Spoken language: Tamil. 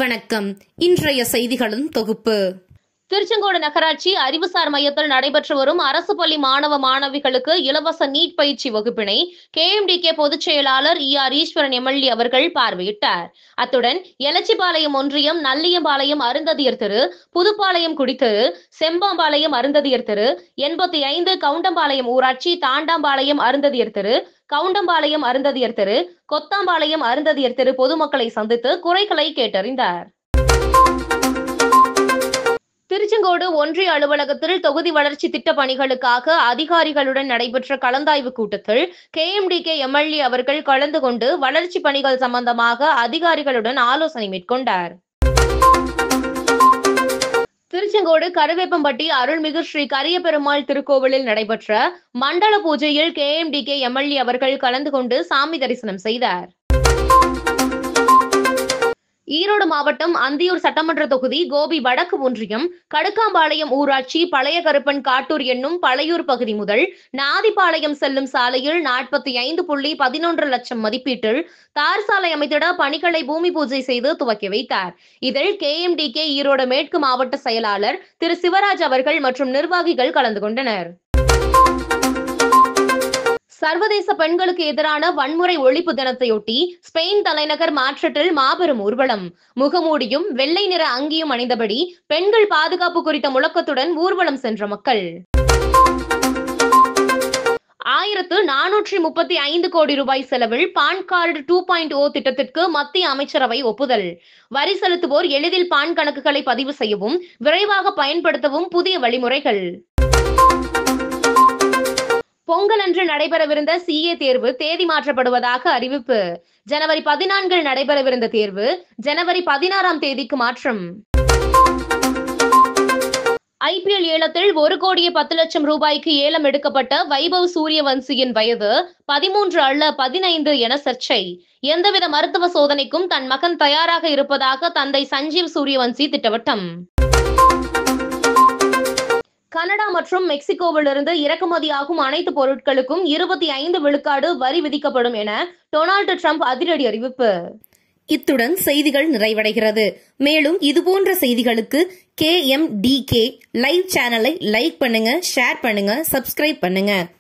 வணக்கம். இன்றைய செய்திகளின் தொகுப்பு. திருச்செங்கோடு நகராட்சி அறிவுசார் மையத்தில் நடைபெற்று வரும் அரசு பள்ளி மாணவ மாணவிகளுக்கு இலவச நீட் பயிற்சி வகுப்பினை KMDK பொதுச் செயலாளர் ER ஈஸ்வரன் MLA அவர்கள் பார்வையிட்டார். அத்துடன் எலச்சிபாளையம் ஒன்றியம் நல்லியம்பாளையம் அருந்ததியர் தெரு, புதுப்பாளையம் குடித்தெரு, செம்பாம்பாளையம் அருந்ததியர் தெரு, 85 கவுண்டம்பாளையம் ஊராட்சி, தாண்டாம்பாளையம் அருந்ததியர் தெரு, கவுண்டம்பாளையம் அருந்ததியர் தெரு, கொத்தாம்பாளையம் அருந்ததியர் தெரு பொதுமக்களை சந்தித்து குறைகளை கேட்டறிந்தார். திருச்செங்கோடு ஒன்றிய அலுவலகத்தில் தொகுதி வளர்ச்சி திட்ட பணிகளுக்காக அதிகாரிகளுடன் நடைபெற்ற கலந்தாய்வு கூட்டத்தில் KMDK MLA அவர்கள் கலந்து கொண்டு வளர்ச்சி பணிகள் சம்பந்தமாக அதிகாரிகளுடன் ஆலோசனை மேற்கொண்டார். திருச்செங்கோடு கருவேப்பம்பட்டி அருள்மிகு ஸ்ரீ கரியபெருமாள் திருக்கோவிலில் நடைபெற்ற மண்டல பூஜையில் KMDK MLA அவர்கள் கலந்து கொண்டு சாமி தரிசனம் செய்தார். ஈரோடு மாவட்டம் அந்தியூர் சட்டமன்ற தொகுதி கோபி வடக்கு ஒன்றியம் கடுக்காம்பாளையம் ஊராட்சி பழைய கருப்பன் காட்டூர் என்னும் பழையூர் பகுதி முதல் நாதிபாளையம் செல்லும் சாலையில் 45.11 லட்சம் மதிப்பீட்டில் தார் சாலை அமைத்திட பணிகளை பூமி பூஜை செய்து துவக்கி வைத்தார். இதில் KMDK ஈரோடு மேற்கு மாவட்ட செயலாளர் திரு சிவராஜ் அவர்கள் மற்றும் நிர்வாகிகள் கலந்து கொண்டனர். சர்வதேச பெண்களுக்கு எதிரான வன்முறை ஒழிப்பு தினத்தையொட்டி ஸ்பெயின் தலைநகர் மாட்ரிட்டில் மாபெரும் ஊர்வலம். முகமூடியும் வெள்ளை நிற அங்கியும் அணிந்தபடி பெண்கள் பாதுகாப்பு குறித்த முழக்கத்துடன் ஊர்வலம் சென்ற மக்கள் 1435 கோடி ரூபாய் செலவில் பான் கார்டு 2.0 திட்டத்திற்கு மத்திய அமைச்சரவை ஒப்புதல். வரி செலுத்துவோர் எளிதில் பான் கணக்குகளை பதிவு செய்யவும் விரைவாக பயன்படுத்தவும் புதிய வழிமுறைகள். பொங்கலன்று நடைபெறவிருந்த CA தேர்வு தேதி மாற்றப்படுவதாக அறிவிப்பு. ஜனவரி 14 நடைபெறவிருந்த தேர்வு ஜனவரி 16 தேதிக்கு மாற்றம். IPL ஏலத்தில் 1,10,00,000 ரூபாய்க்கு ஏலம் எடுக்கப்பட்ட வைபவ் சூரியவன்சியின் வயது 13 அல்ல 15 என சர்ச்சை. எந்தவித மருத்துவ சோதனைக்கும் தன் மகன் தயாராக இருப்பதாக தந்தை சஞ்சீவ் சூரியவன்சி திட்டவட்டம். கனடா மற்றும் மெக்சிகோவிலிருந்து இறக்குமதியாகும் அனைத்து பொருட்களுக்கும் 25 விழுக்காடு வரி விதிக்கப்படும் என டொனால்டு டிரம்ப் அதிரடி அறிவிப்பு. இத்துடன் செய்திகள் நிறைவடைகிறது. மேலும் இதுபோன்ற செய்திகளுக்கு KMDK லைவ் சேனலை லைக் பண்ணுங்க, ஷேர் பண்ணுங்க, சப்ஸ்கிரைப் பண்ணுங்க.